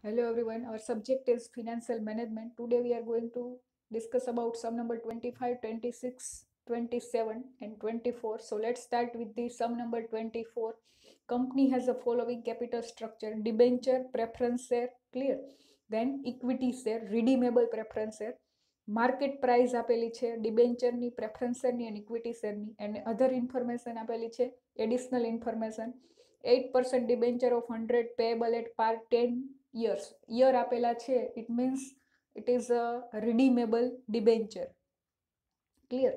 Hello everyone, our subject is financial management. Today we are going to discuss about sum number 25, 26, 27 and 24. So let's start with the sum number 24. Company has the following capital structure: debenture, preference share, clear. Then equity share, redeemable preference share. Market price આપેલી છે ડિબેન્ચરની, preference શેરની અને equity શેરની, અને અધર information આપેલી છે, additional information. 8% debenture of 100 payable at par 10 years. Year આપેલા છે, it means it is a redeemable debenture. Clear.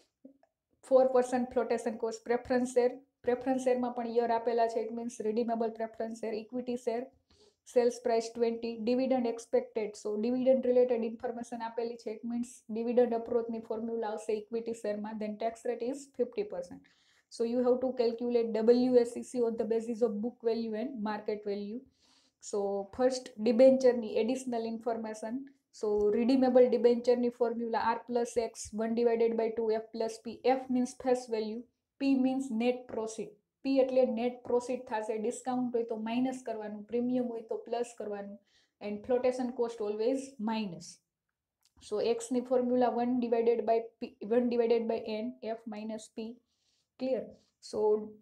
4% flotation cost. Preference શેરમાં પણ યર આપેલા છે, it means redeemable preference share. Equity share sales price 20. Dividend expected, so dividend related information આપેલી છે, it means dividend અપ્રોચની formula આવશે equity શેરમાં. Then tax rate is 50%. So you have to calculate WSEC on the basis of book value and market value. So first debenture ની additional information. So redeemable debenture ની formula R plus X 1 divided by 2 F plus P. F means face value, P means net proceed. P એટલે net proceed થશે. Discount હોય તો minus કરવાનું, premium હોય તો plus કરવાનું, and flotation cost always minus. So X ની formula 1 divided by P, 1 divided by N, F minus P. Clear. So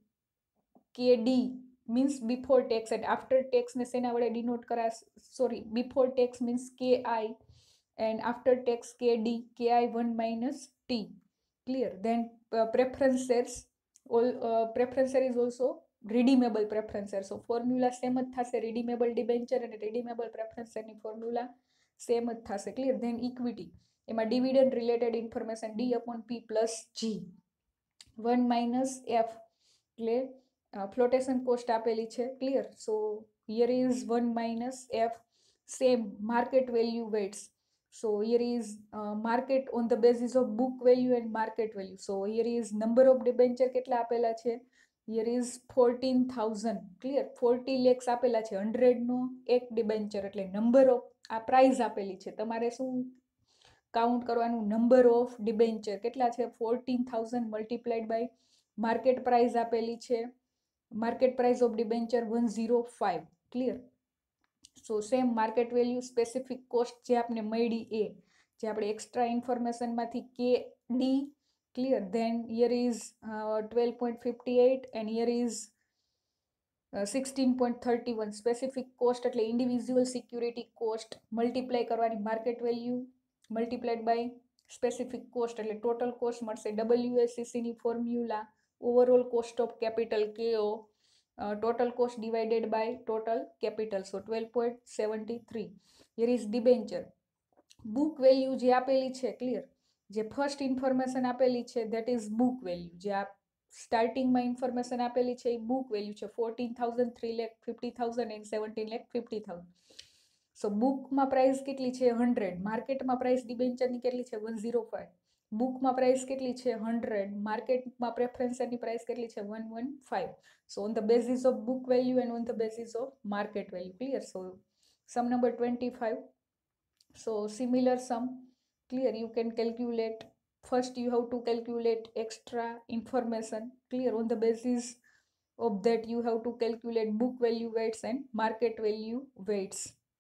KD means before tax and after tax ને શેના વડે ડિનોટ કરા, sorry, before tax means KI and after tax KD, KI1 minus T. Clear. Then preference shares, all preference share is also redeemable preference share. So formula same જ થશે, redeemable debenture અને redeemable preference share ની formula same જ થશે. Clear. Then equity, એમાં dividend related information D upon P plus G. 1 minus F એટલે flotation cost આપેલી છે. Clear. So here is 1 minus F. Same market value weights. So here is market on the basis of book value and market value. So here is number of debenture કેટલા આપેલા છે, here is 14,000. Clear. 40 lakhs આપેલા છે, 100 નો એક debenture, એટલે number of, આ price આપેલી છે, તમારે શું કાઉન્ટ કરવાનું, નંબર ઓફ ડિબેન્ચર કેટલા છે, 14,000 મલ્ટીપ્લાઈડ બાય માર્કેટ પ્રાઇસ આપેલી છે, market price of debenture 105. Clear. So same market value, specific cost જે આપણે મળી એ, જે આપણે એક્સ્ટ્રા ઇન્ફોર્મેશનમાંથી K D. Clear. Then here is 12.58 and here is 16.31. Specific cost એટલે ઇન્ડિવિજ્યુઅલ સિક્યુરિટી કોસ્ટ મલ્ટીપ્લાય કરવાની market value multiplied by specific cost, એટલે ટોટલ કોસ્ટ મળશે. WSCC ની formula overall cost of capital KO, total cost divided by total capital. So 12.73. Here is debenture. Book value જે આપેલી છે, clear, જે first information આપેલી છે that is book value. જે આ સ્ટાર્ટિંગમાં ઇન્ફોર્મેશન આપેલી છે એ બુક વેલ્યુ છે, 14,000, 3,50,000 and 17,50,000. સો બુકમાં પ્રાઇસ કેટલી છે, 100. માર્કેટમાં પ્રાઇસ ડિબેન્ચરની કેટલી છે, 105. બુકમાં પ્રાઇસ કેટલી છે, 100. માર્કેટમાં પ્રેફરન્સની પ્રાઇસ કેટલી છે, 115. So on the basis of book value and on the basis of market value. Clear. So sum number 25. So similar sum. Clear. You can calculate. First you have to calculate extra information. Clear. On the basis of that you have to calculate book value weights and market value weights.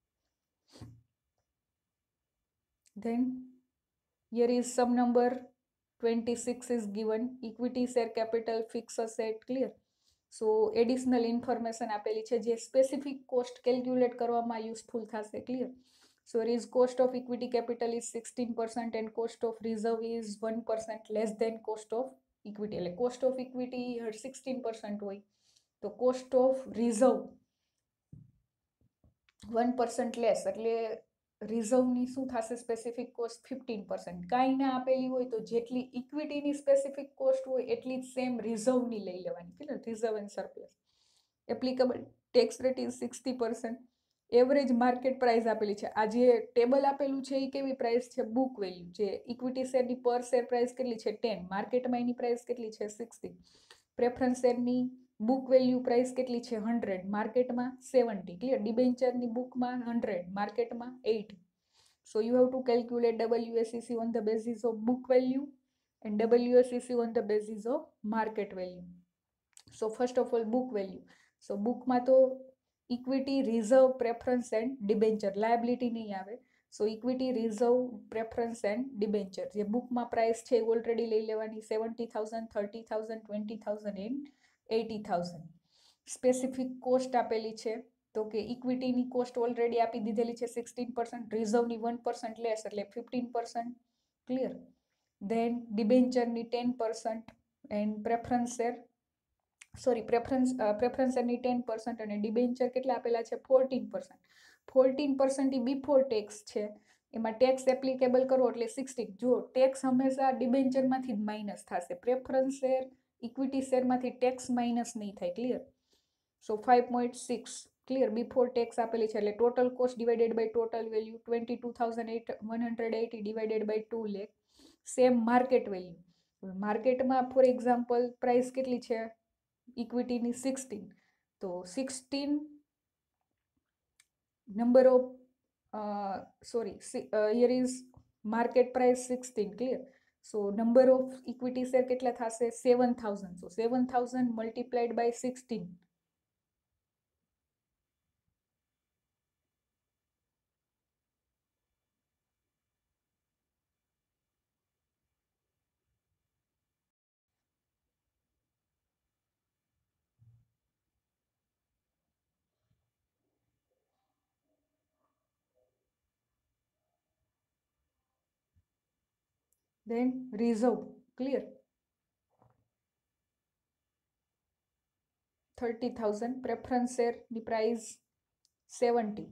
Then here is sum number 26 is given. Equity share capital, fixed asset. Clear. So additional information આપેલી છે, જે specific cost calculate કરવામાં useful થશે. Clear. So is cost of equity capital is 16% and cost of reserve is 1% less than cost of equity. એટલે cost of equity 16% હોય તો cost of reserve 1% less, એટલે રિઝર્વની શું થશે, સ્પેસિફિક કોસ્ટ 15%. કાંઈ ના આપેલી હોય તો જેટલી ઇક્વિટીની સ્પેસિફિક કોસ્ટ હોય એટલી જ સેમ રિઝર્વની લઈ લેવાની. Clear. Reserve and surplus. Applicable tax rate is 60%. Average market price આપેલી છે. આ જે ટેબલ આપેલું છે એ કેવી પ્રાઇસ છે, બુક વેલ્યુ. જે ઇક્વિટી શેરની પર શેર પ્રાઇસ કેટલી છે, 10. માર્કેટમાં એની પ્રાઇસ કેટલી છે, 60. પ્રેફરન્સ શેરની બુક વેલ્યુ પ્રાઇસ કેટલી છે, 100. માર્કેટમાં 70. ક્લિયર. ડિબેન્ચરની બુકમાં 100, માર્કેટમાં 80. So you have to calculate WSEC on the basis of book value and WSEC on the basis of market value. So first of all book value. So book માં તો equity reserve preference and debenture, liability નહીં આવે. So equity reserve preference and debenture, જે બુકમાં price છે already લઈ લેવાની 70,000, 30,000, 20,000 and 80,000. Specific cost આપેલી છે, તો કે ઇક્વિટીની કોસ્ટ ઓલરેડી આપી દીધેલી છે 16%, રિઝર્વની 1% લેસ એટલે 15%. ક્લિયર. ધેન ડિબેન્ચરની 10% એન્ડ પ્રેફરન્સ શેર પ્રેફરન્સની 10% અને ડિબેન્ચર કેટલા આપેલા છે 14%. 14% એ બિફોર ટેક્સ છે, એમાં ટેક્સ એપ્લિકેબલ કરો એટલે 16. જો ટેક્સ હંમેશા ડિબેન્ચરમાંથી જ માઇનસ થશે, પ્રેફરન્સ શેર ઇક્વિટી શેરમાંથી ટેક્સ માઇનસ નહીં થાય. Clear. So 5.6 clear. Before tax આપેલી છે એટલે total cost divided by total value 22,180 divided by 2 lakh. Same market value. માર્કેટમાં ફોર એક્ઝામ્પલ પ્રાઇસ કેટલી છે ઇક્વિટીની 16, તો 16 number of here is market price 16. Clear. So number of equity share કેટલા થશે 7,000. so 7,000 multiplied by 16, then reserve. Clear. 30,000 preference share ની price 70,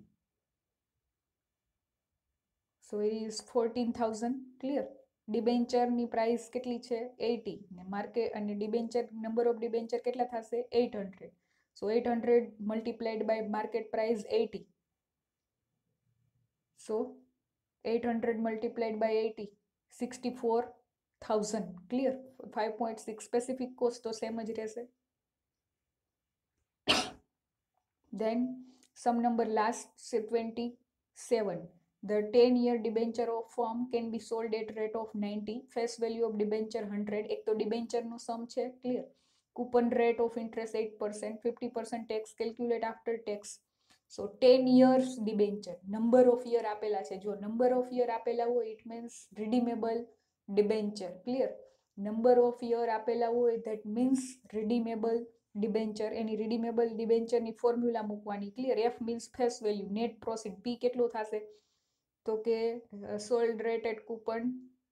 so it is 14,000. Clear. Debenture ની price કેટલી છે 80 ને માર્કેટ અને ડિબેન્ચર નંબર ઓફ ડિબેન્ચર કેટલા થશે 800. so 800 multiplied by market price 80, so 800 multiplied by 80, 64,000. Clear. 5.6 specific cost તો same જ રહેશે. Then sum number last 27. The 10-year debenture of firm can be sold at rate of 90. Face value of debenture 100. એક તો debenture નું sum છે. Clear. Coupon rate of interest 8%. 50% tax calculate after tax. So 10 years debenture. Number of year આપેલા છે. જો number of year આપેલા હોય it means redeemable debenture. Clear. Number of year આપેલા હોય that means redeemable ડિબેન્ચર. એની redeemable ડિબેન્ચરની formula મૂકવાની. Clear. F means face value, net profit. P કેટલું થશે તો કે sold rate at coupon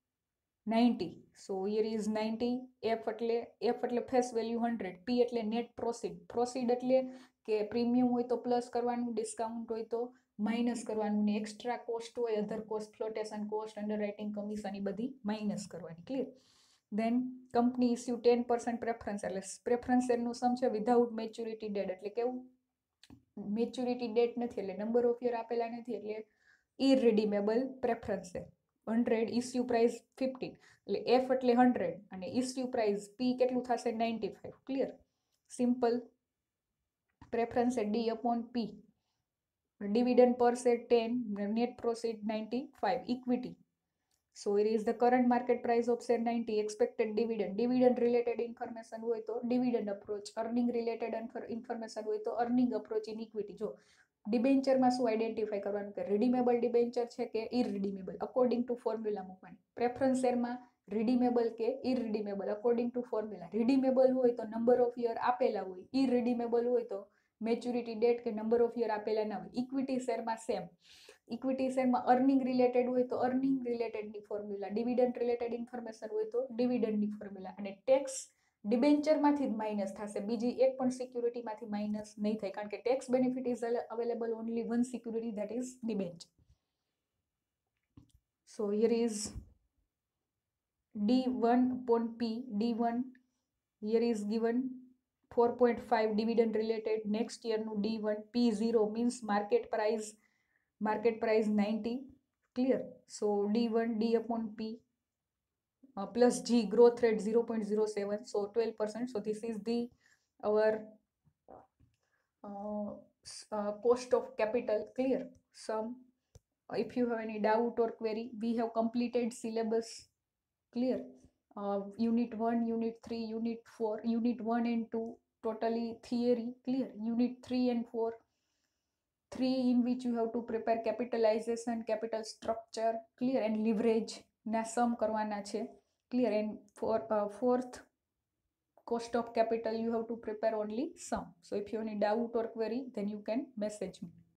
90. So here is 90. F એટલે ફેસ વેલ્યુ 100, પી એટલે નેટ પ્રોસીડ. પ્રોસીડ એટલે કે પ્રીમિયમ હોય તો પ્લસ કરવાનું, ડિસ્કાઉન્ટ હોય તો માઇનસ કરવાનું, ને એક્સ્ટ્રા કોસ્ટ હોય other cost, flotation cost, underwriting commission, એ બધી માઇનસ કરવાની. Clear. then company issue 10% preference, એટલે પ્રેફરન્સ શેરનું સમ છે વિધાઉટ મેચ્યુરિટી ડેટ. એટલે કેવું મેચ્યુરિટી ડેટ નથી, એટલે નંબર ઓફ યર આપેલા નથી, એટલે irredeemable preference share. 100 issue price 15, એટલે એફ એટલે 100 અને ઇસ્યુ પ્રાઇસ પી કેટલું થશે 95. Clear. Simple. Preference share D upon P. dividend per share 10, net proceed 95. equity, so it is the current market price of share 90, expected dividend related information હોય તો dividend approach, earning related information હોય તો earning approach in equity. જો ડિબેન્ચરમાં શું identify કરવાનું કે redeemable debenture છે કે ઇરરિડીમેબલ, અકોર્ડિંગ ટુ ફોર્મ્યુલા મૂકવાની. પ્રેફરન્સ શેરમાં રિડીમેબલ કે irredeemable according to formula. Redeemable હોય તો નંબર ઓફ યર આપેલા હોય, ઇરરિડીમેબલ હોય તો મેચ્યુરિટી ડેટ કે નંબર ઓફ યર આપેલા ના હોય. ઇક્વિટી શેરમાં સેમ. ઇક્વિટી શેરમાં અર્નિંગ રિલેટેડ હોય તો અર્નિંગ રિલેટેડની ફોર્મ્યુલા, ડિવિડન્ડ રિલેટેડ ઇન્ફોર્મેશન હોય તો ડિવિડન્ડની ફોર્મ્યુલા, અને ટેક્સ ડિબેન્ચરમાંથી જ માઇનસ થશે, બીજી એક પણ સિક્યુરિટીમાંથી માઇનસ નહીં થાય, કારણ કે tax benefit is available only one security, that is debenture. So here is D1 upon P. D1 here is given 4.5 dividend related. next year નું D1. P0 means market price 90. Clear. So D1 D upon P plus G, growth rate 0.07, so 12%. So this is the our cost of capital. Clear. Some if you have any doubt or query, we have completed syllabus. Clear. Unit 1, unit 3, unit 4, unit 1 and 2 totally theory. Clear. Unit 3 and 4 3 in which you have to prepare capitalization, capital structure, clear, and leverage ના sum કરવાના છે, clear. And for fourth, cost of capital, you have to prepare only sum. So if you have any doubt or query, then you can message me.